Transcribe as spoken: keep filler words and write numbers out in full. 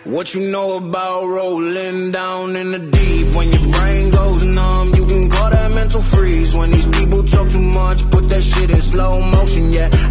What you know about rolling down in the deep? When your brain goes numb, you can call that mental freeze. When these people talk too much, put that shit in slow motion, yeah.